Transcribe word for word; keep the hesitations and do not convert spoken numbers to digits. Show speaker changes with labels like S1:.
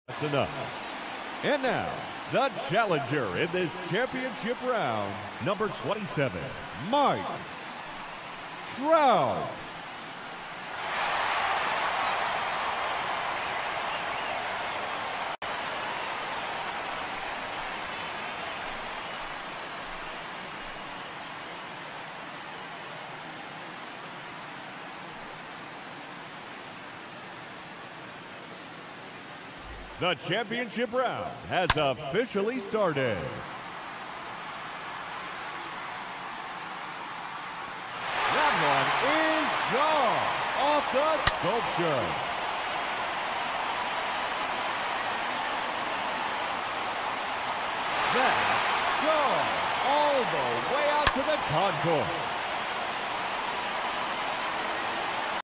S1: That's enough. And now, the challenger in this championship round, number twenty-seven, Mike Trout. The championship round has officially started. That one is gone off the sculpture. That's gone all the way out to the concourse.